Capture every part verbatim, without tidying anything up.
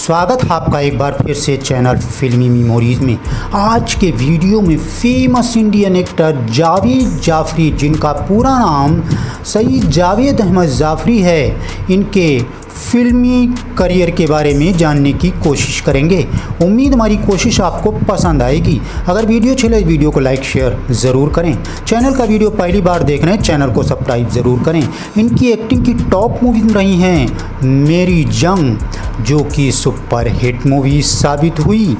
स्वागत है आपका एक बार फिर से चैनल फिल्मी मेमोरीज में। आज के वीडियो में famous Indian actor Javed Jafri, जिनका पूरा नाम सईद जावेद अहमद जाफरी है, इनके फिल्मी करियर के बारे में जानने की कोशिश करेंगे। उम्मीद हमारी कोशिश आपको पसंद आएगी। अगर वीडियो अच्छी लगे वीडियो को लाइक शेयर ज़रूर करें। चैनल का वीडियो पहली बार देख रहे हैं चैनल को सब्सक्राइब ज़रूर करें। इनकी एक्टिंग की टॉप मूवीज रही हैं मेरी जंग, जो कि सुपर हिट मूवी साबित हुई,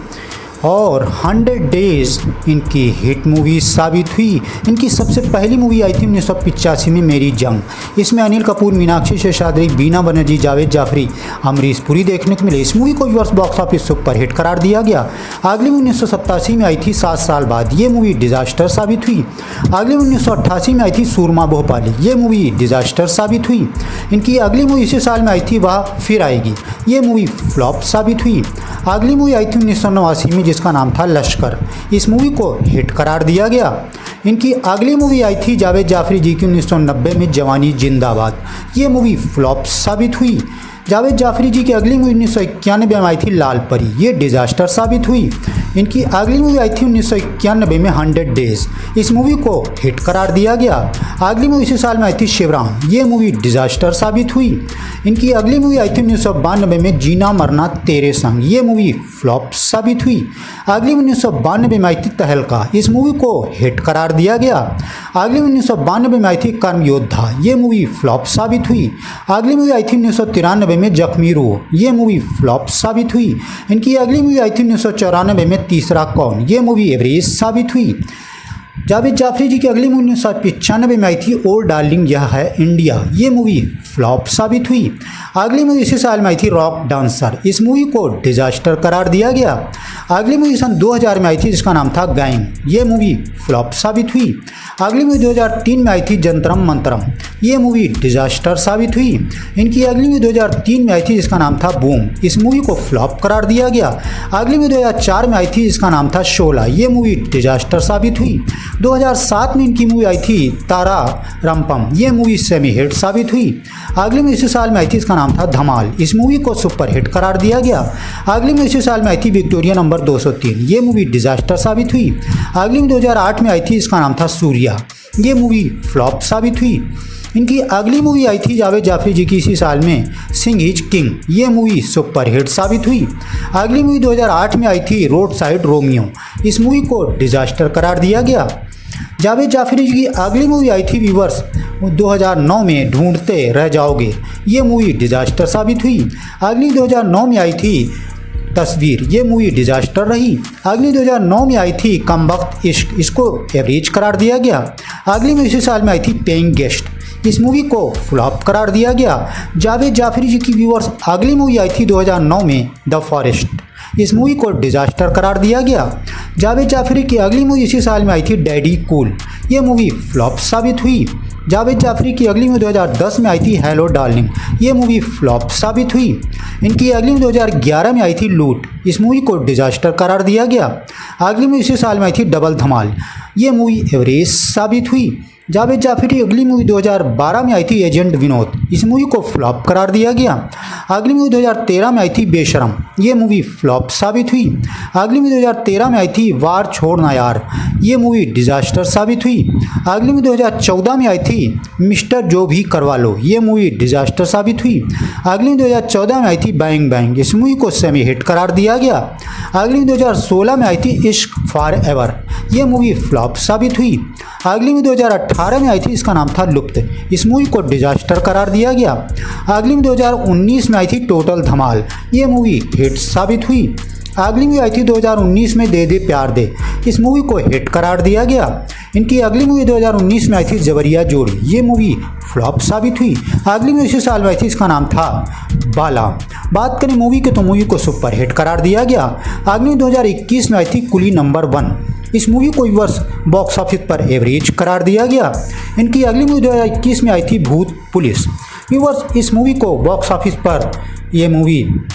और हंड्रेड डेज इनकी हिट मूवी साबित हुई। इनकी सबसे पहली मूवी आई थी उन्नीस सौ पिचासी में मेरी जंग। इसमें अनिल कपूर, मीनाक्षी शेषाद्री, बीना बनर्जी, जावेद जाफरी, अमरीश पुरी देखने को मिले। इस मूवी को viewers box office super hit करार दिया गया। अगली मूवी उन्नीस सौ सत्तासी में आई थी सात साल बाद। ये मूवी डिजास्टर साबित हुई। अगली उन्नीस सौ अट्ठासी में आई थी सूरमा भोपाली। ये मूवी डिजास्टर साबित हुई। इनकी अगली मूवी इसी साल में आई थी वह फिर आएगी। ये मूवी फ्लॉप साबित हुई। अगली मूवी आई थी उन्नीस सौ नवासी में, जिसका नाम था लश्कर। इस मूवी को हिट करार दिया गया। इनकी अगली मूवी आई थी जावेद जाफरी जी की उन्नीस सौ नब्बे में, जवानी जिंदाबाद। ये मूवी फ्लॉप साबित हुई। जावेद जाफरी जी की अगली मूवी उन्नीस सौ इक्यानवे में आई थी लाल परी। ये डिजास्टर साबित हुई। इनकी अगली मूवी आई थी उन्नीस सौ इक्यानवे में हंड्रेड डेज। इस मूवी को हिट करार दिया गया। अगली मूवी इसी साल में आई थी शिवराम। ये मूवी डिजास्टर साबित हुई। इनकी अगली मूवी आई थी उन्नीस सौ बानवे में जीना मरना तेरे संग। ये मूवी फ्लॉप साबित हुई। अगली उन्नीस सौ बानवे में आई थी तहलका। इस मूवी को हिट करार दिया गया। अगली उन्नीस सौ बानवे में आई थी कर्म योद्धा। ये मूवी फ्लॉप साबित हुई। अगली मूवी आई थी उन्नीस सौ तिरानवे में जख्मी रूह। ये मूवी फ्लॉप साबित हुई। इनकी अगली मूवी आई थी उन्नीस सौ चौरानवे में तीसरा कौन। ये मूवी एवरेज साबित हुई। जावेद जाफरी जी की अगली मूवी उन्नीस सौ पचानवे में आई थी ओ डार्लिंग यह है इंडिया। ये मूवी फ्लॉप साबित हुई। अगली मूवी इसी साल में आई थी रॉक डांसर। इस मूवी को डिजास्टर करार दिया गया। अगली मूवी सन दो हज़ार में आई थी, जिसका नाम था गैंग। ये मूवी फ्लॉप साबित हुई। अगली मूवी दो हज़ार तीन में आई थी जंतरम मंतरम। ये मूवी डिजास्टर साबित हुई। इनकी अगली मूवी दो हज़ार तीन में आई थी, जिसका नाम था बूम। इस मूवी को फ्लॉप करार दिया गया। अगली मूवी दो हज़ार चार में आई थी, जिसका नाम था शोला। ये मूवी डिजास्टर साबित हुई। दो हज़ार सात में इनकी मूवी आई थी तारा रंपम। ये मूवी सेमी हिट साबित हुई। अगली मूवी इसी साल में आई थी, इसका नाम था धमाल। इस मूवी को सुपर हिट करार दिया गया। अगली मूवी इसी साल में आई थी विक्टोरिया नंबर दो सौ तीन। ये मूवी डिजास्टर साबित हुई। अगली मूवी दो हज़ार आठ में आई थी, इसका नाम था सूर्या। ये मूवी फ्लॉप साबित हुई। इनकी अगली मूवी आई थी जावेद जाफरी जी की इसी साल में, सिंह इज किंग। ये मूवी सुपर हिट साबित हुई। अगली मूवी दो हज़ार आठ में आई थी रोड साइड रोमियो। इस मूवी को डिजास्टर करार दिया गया। जावेद जाफरी जी की अगली मूवी आई थी व्यूअर्स दो हज़ार नौ में ढूंढते रह जाओगे। ये मूवी डिजास्टर साबित हुई। अगली दो हज़ार नौ में आई थी तस्वीर। ये मूवी डिजास्टर रही। अगली दो हज़ार नौ में आई थी कम वक्त इश्क। इसको एवरेज करार दिया गया। अगली मूवी इसी साल में आई थी पेइंग गेस्ट। इस मूवी को फ्लॉप करार दिया गया। जावेद जाफरी जी की व्यूअर्स अगली मूवी आई थी दो हज़ार नौ में द फॉरेस्ट। इस मूवी को डिजास्टर करार दिया गया। जावेद जाफरी की अगली मूवी इसी साल में आई थी डैडी कूल। ये मूवी फ्लॉप साबित हुई। जावेद जाफरी की अगली मूवी दो हज़ार दस में आई थी हेलो डार्लिंग। ये मूवी फ्लॉप साबित हुई। इनकी अगली मूवी दो हज़ार ग्यारह में आई थी लूट। इस मूवी को डिजास्टर करार दिया गया। अगली मूवी इसी साल में आई थी डबल धमाल। ये मूवी एवरेज साबित हुई। जावेद जाफरी की अगली मूवी दो हज़ार बारह में आई थी एजेंट विनोद। इस मूवी को फ्लॉप करार दिया गया। अगली मूवी दो हज़ार तेरह में आई थी बेशरम। ये मूवी फ्लॉप साबित हुई। अगली मूवी दो हज़ार तेरह में आई थी वार छोड़ना यार। ये मूवी डिजास्टर साबित हुई। अगली मूवी दो हज़ार चौदह में आई थी मिस्टर जो भी करवा लो। ये मूवी डिजास्टर साबित हुई। अगली मूवी दो हज़ार चौदह में आई थी बैंग बैंग। इस मूवी को सेमी हिट करार दिया गया। अगली मूवी दो हज़ार सोलह में आई थी इश्क फॉर एवर। ये मूवी फ्लॉप साबित हुई। अगली मूवी दो हज़ार अठारह में आई थी, इसका नाम था लुप्त। इस मूवी को डिजास्टर करार दिया गया। अगली मूवी दो हज़ार उन्नीस में आई थी टोटल धमाल। ये मूवी हिट साबित हुई। अगली मूवी आई थी दो हज़ार उन्नीस में दे दे प्यार दे। इस मूवी को हिट करार दिया गया। इनकी अगली मूवी दो हज़ार उन्नीस में आई थी जबरिया जोड़ी। ये मूवी फ्लॉप साबित हुई। अगली मूवी इसी साल में आई थी, इसका नाम था बाला। बात करें मूवी के तो मूवी को सुपर हिट करार दिया गया। अगली दो हज़ार इक्कीस में आई थी कुली नंबर वन। इस मूवी को वर्ष बॉक्स ऑफिस पर एवरेज करार दिया गया। इनकी अगली मूवी दो हज़ार इक्कीस में आई थी भूत पुलिस। व्यूअर्स इस मूवी को बॉक्स ऑफिस पर ये मूवी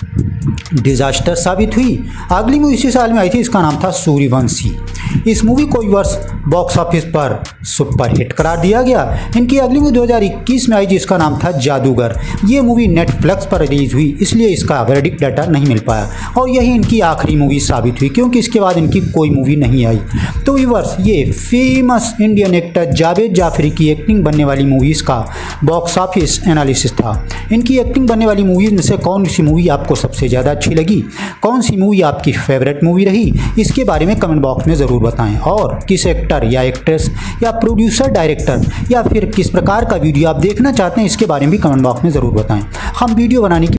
डिजास्टर साबित हुई। अगली मूवी इसी साल में आई थी, इसका नाम था सूर्यवंशी। इस मूवी को वर्ष बॉक्स ऑफिस पर सुपर हिट करार दिया गया। इनकी अगली मूवी दो हज़ार इक्कीस में आई जिसका नाम था जादूगर। ये मूवी नेटफ्लिक्स पर रिलीज हुई, इसलिए इसका वर्डिक्ट डाटा नहीं मिल पाया और यही इनकी आखिरी मूवी साबित हुई, क्योंकि इसके बाद इनकी कोई मूवी नहीं आई। तो व्यूअर्स, ये famous Indian actor Javed Jaffrey की एक्टिंग बनने वाली मूवीज़ का बॉक्स ऑफिस एनालिसिस था। इनकी एक्टिंग बनने वाली मूवीज़ में से कौन सी मूवी आपको सबसे ज़्यादा अच्छी लगी, कौन सी मूवी आपकी फेवरेट मूवी रही, इसके बारे में कमेंट बॉक्स में ज़रूर बताएं। और किस एक्टर या एक्ट्रेस या प्रोड्यूसर, डायरेक्टर या फिर किस प्रकार का वीडियो आप देखना चाहते हैं, इसके बारे में भी कमेंट बॉक्स में ज़रूर बताएं। हम वीडियो बनाने की